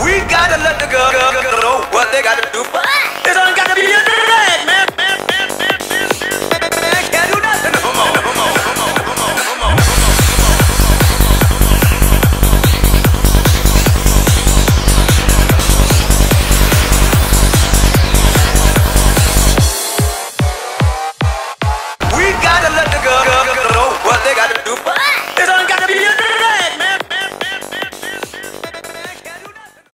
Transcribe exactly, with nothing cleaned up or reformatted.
We gotta let the girl know what they gotta do.